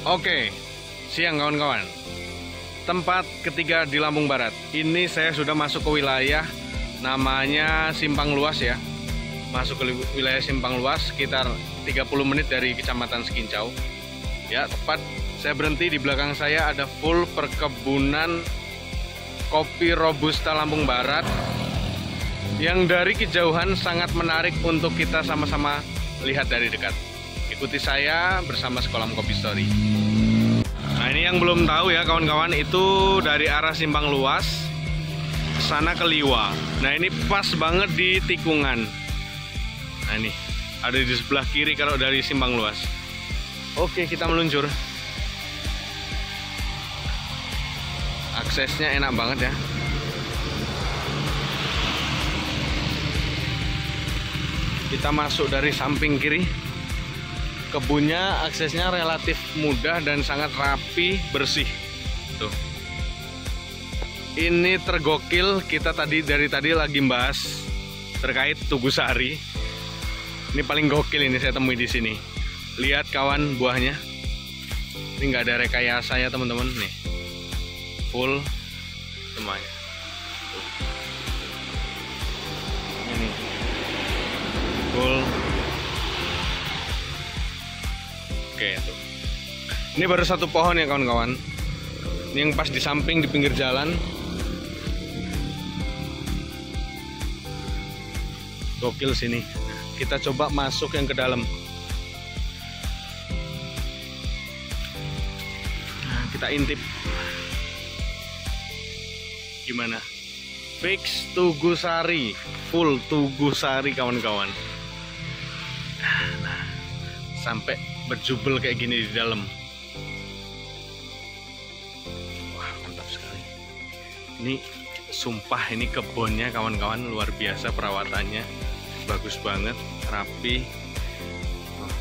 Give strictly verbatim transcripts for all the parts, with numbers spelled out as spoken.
Oke, siang kawan-kawan. Tempat ketiga di Lampung Barat. Ini saya sudah masuk ke wilayah namanya Simpang Luas ya. Masuk ke wilayah Simpang Luas sekitar tiga puluh menit dari Kecamatan Sekincau. Ya, tepat saya berhenti, di belakang saya ada full perkebunan kopi Robusta Lampung Barat yang dari kejauhan sangat menarik untuk kita sama-sama lihat dari dekat. Ikuti saya bersama Sekolah Kopi Story. Nah, ini yang belum tahu ya kawan-kawan, itu dari arah Simpang Luas sana ke Liwa. Nah, ini pas banget di tikungan. Nah, ini ada di sebelah kiri kalau dari Simpang Luas. Oke, kita meluncur. Aksesnya enak banget ya. Kita masuk dari samping kiri. Kebunnya aksesnya relatif mudah dan sangat rapi, bersih. Tuh. Ini tergokil, kita tadi dari tadi lagi bahas terkait Tugu Sari. Ini paling gokil ini saya temui di sini. Lihat kawan buahnya. Ini nggak ada rekayasa ya teman-teman nih. Full semuanya. Tuh. Ini full. Oke, tuh. Ini baru satu pohon ya kawan-kawan. Ini yang pas di samping di pinggir jalan. Gokil sini. Kita coba masuk yang ke dalam. Nah, kita intip. Gimana? Fix Tugu Sari, full Tugu Sari kawan-kawan. Nah, sampai berjubel kayak gini di dalam. Wah, mantap sekali. Ini sumpah, ini kebunnya kawan-kawan luar biasa, perawatannya bagus banget, rapi. Oh.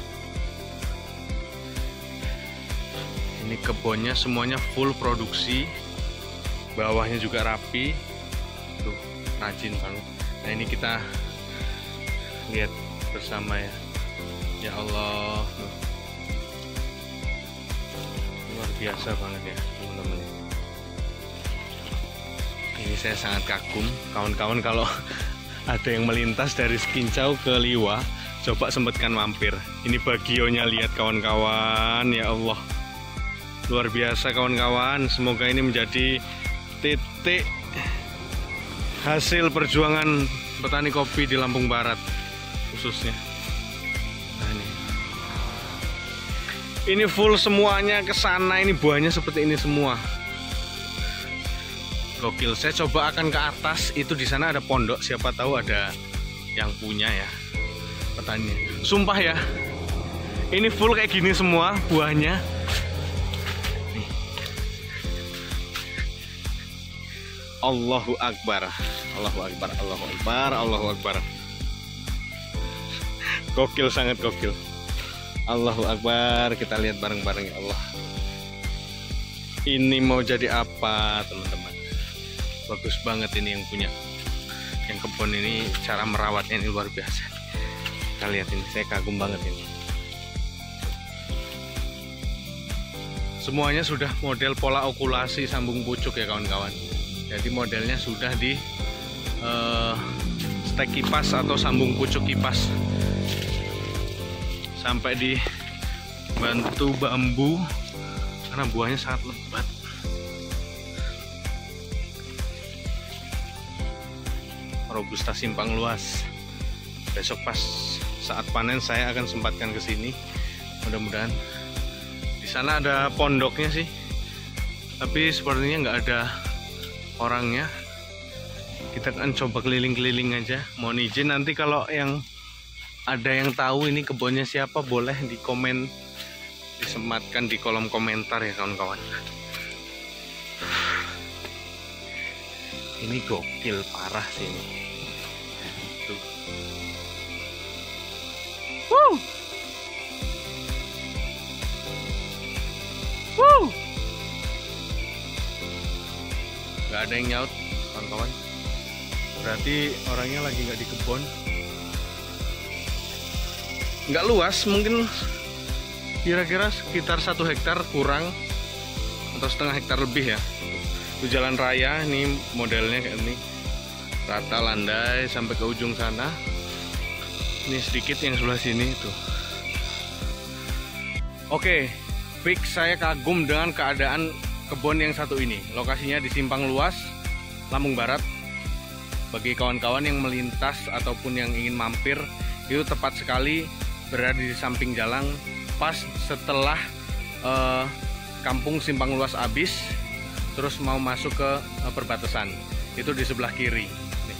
Ini kebunnya semuanya full produksi, bawahnya juga rapi. Tuh, rajin banget. Nah, ini kita lihat bersama ya. Ya Allah, luar biasa banget ya teman-teman. Ini saya sangat kagum kawan-kawan, kalau ada yang melintas dari Sekincau ke Liwa, coba sempatkan mampir. Ini bagionya, lihat kawan-kawan. Ya Allah, luar biasa kawan-kawan. Semoga ini menjadi titik hasil perjuangan petani kopi di Lampung Barat khususnya. Ini full semuanya ke sana, ini buahnya seperti ini semua. Gokil. Saya coba akan ke atas, itu di sana ada pondok, siapa tahu ada yang punya ya petani. Sumpah ya, ini full kayak gini semua buahnya. Nih. Allahu Akbar, Allahu Akbar, Allahu Akbar, Allahu Akbar. Gokil, sangat gokil. Allahu Akbar, kita lihat bareng-bareng ya Allah. Ini mau jadi apa teman-teman? Bagus banget ini yang punya, yang kebun ini, cara merawatnya ini luar biasa. Kita lihat ini, saya kagum banget ini. Semuanya sudah model pola okulasi sambung pucuk ya kawan-kawan. Jadi modelnya sudah di uh, stek kipas atau sambung pucuk kipas. Sampai di bantu bambu karena buahnya sangat lebat. Robusta Simpang Luas. Besok pas saat panen saya akan sempatkan ke sini. Mudah-mudahan. Di sana ada pondoknya sih, tapi sepertinya nggak ada orangnya. Kita akan coba keliling-keliling aja. Mohon izin nanti kalau yang ada yang tahu ini kebunnya siapa, boleh di komen, disematkan di kolom komentar ya kawan-kawan. Ini gokil parah sih ini. Tuh. Woo! Woo! Gak ada yang nyaut kawan-kawan. Berarti orangnya lagi nggak di kebun. Nggak luas, mungkin kira-kira sekitar satu hektar kurang atau setengah hektar lebih ya. Itu jalan raya, ini modelnya kayak ini, rata landai sampai ke ujung sana. Ini sedikit yang sebelah sini itu. Oke, fix saya kagum dengan keadaan kebun yang satu ini. Lokasinya di Simpang Luas, Lampung Barat. Bagi kawan-kawan yang melintas ataupun yang ingin mampir, itu tepat sekali berada di samping jalan, pas setelah eh, kampung Simpang Luas habis, terus mau masuk ke eh, perbatasan. Itu di sebelah kiri. Nih.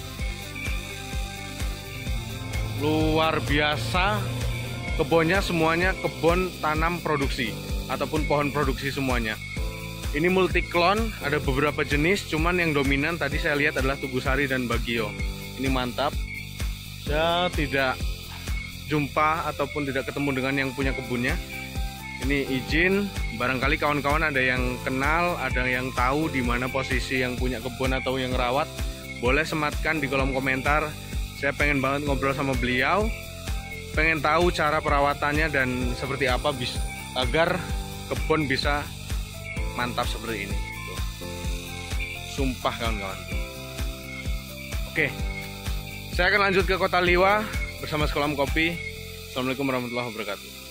Luar biasa, kebunnya semuanya kebun tanam produksi ataupun pohon produksi semuanya. Ini multiklon, ada beberapa jenis, cuman yang dominan tadi saya lihat adalah Tugusari dan Bagio. Ini mantap. Saya tidak jumpa ataupun tidak ketemu dengan yang punya kebunnya. Ini izin, barangkali kawan-kawan ada yang kenal, ada yang tahu di mana posisi yang punya kebun atau yang rawat, boleh sematkan di kolom komentar. Saya pengen banget ngobrol sama beliau, pengen tahu cara perawatannya dan seperti apa bis agar kebun bisa mantap seperti ini. Tuh. Sumpah kawan-kawan. Oke, saya akan lanjut ke Kota Liwa bersama Sekolah Kopi. Assalamualaikum warahmatullahi wabarakatuh.